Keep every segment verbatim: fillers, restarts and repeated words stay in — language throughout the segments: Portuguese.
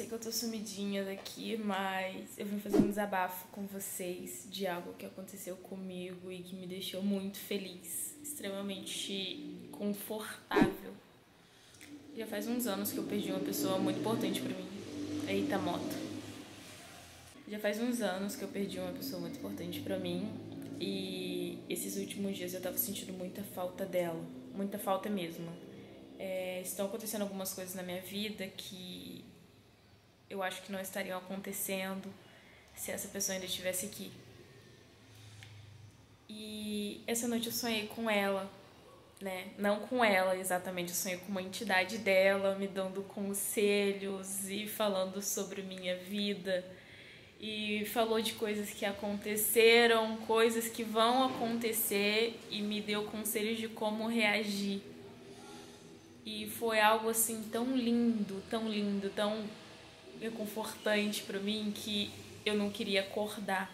sei que eu tô sumidinha daqui, mas eu vim fazer um desabafo com vocês de algo que aconteceu comigo e que me deixou muito feliz, extremamente confortável. Já faz uns anos que eu perdi uma pessoa muito importante pra mim. Eita, moto. Já faz uns anos que eu perdi uma pessoa muito importante pra mim e esses últimos dias eu tava sentindo muita falta dela, muita falta mesmo. É, estão acontecendo algumas coisas na minha vida que eu acho que não estariam acontecendo se essa pessoa ainda estivesse aqui. E essa noite eu sonhei com ela, né? Não com ela exatamente, eu sonhei com uma entidade dela me dando conselhos e falando sobre minha vida. E falou de coisas que aconteceram, coisas que vão acontecer e me deu conselhos de como reagir. E foi algo assim tão lindo, tão lindo, tão reconfortante pra mim que eu não queria acordar.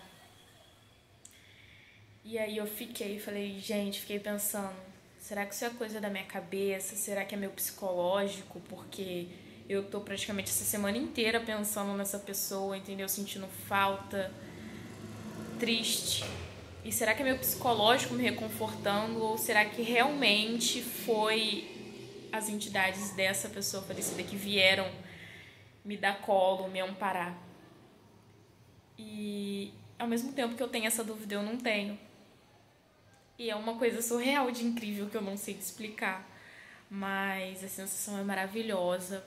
E aí eu fiquei, falei, gente, fiquei pensando, será que isso é coisa da minha cabeça? Será que é meu psicológico? Porque eu tô praticamente essa semana inteira pensando nessa pessoa, entendeu? Sentindo falta, triste. E será que é meu psicológico me reconfortando? Ou será que realmente foi as entidades dessa pessoa falecida que vieram me dar colo, me amparar? E ao mesmo tempo que eu tenho essa dúvida, eu não tenho. E é uma coisa surreal de incrível que eu não sei te explicar. Mas a sensação é maravilhosa.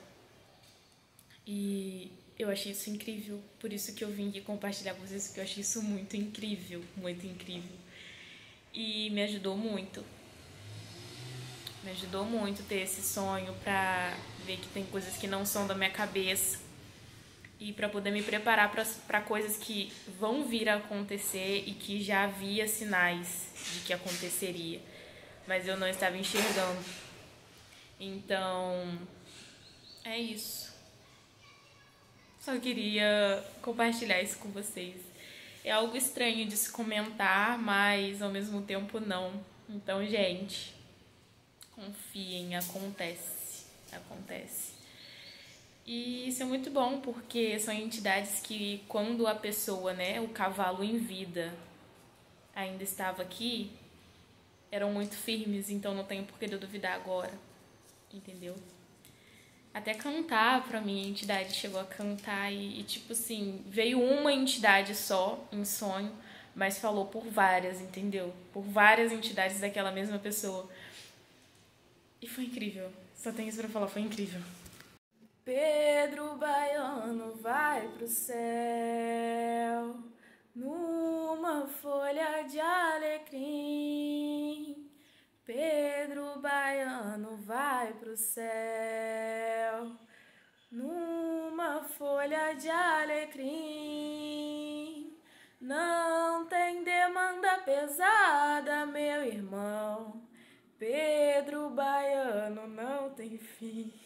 E eu achei isso incrível. Por isso que eu vim aqui compartilhar com vocês, porque eu achei isso muito incrível, muito incrível. E me ajudou muito. Me ajudou muito ter esse sonho pra ver que tem coisas que não são da minha cabeça. E pra poder me preparar pra, pra coisas que vão vir a acontecer e que já havia sinais de que aconteceria. Mas eu não estava enxergando. Então, é isso. Só queria compartilhar isso com vocês. É algo estranho de se comentar, mas ao mesmo tempo não. Então, gente, confiem, acontece. Acontece. E isso é muito bom, porque são entidades que, quando a pessoa, né, o cavalo em vida, ainda estava aqui, eram muito firmes, então não tenho por que eu duvidar agora, entendeu? Até cantar pra mim, a entidade chegou a cantar e, e, tipo assim, veio uma entidade só em sonho, mas falou por várias, entendeu? Por várias entidades daquela mesma pessoa. E foi incrível, só tenho isso pra falar, foi incrível. Pedro Baiano vai pro céu numa folha de alecrim. Pedro Baiano vai pro céu numa folha de alecrim. Não tem demanda pesada, meu irmão. Pedro Baiano não tem fim.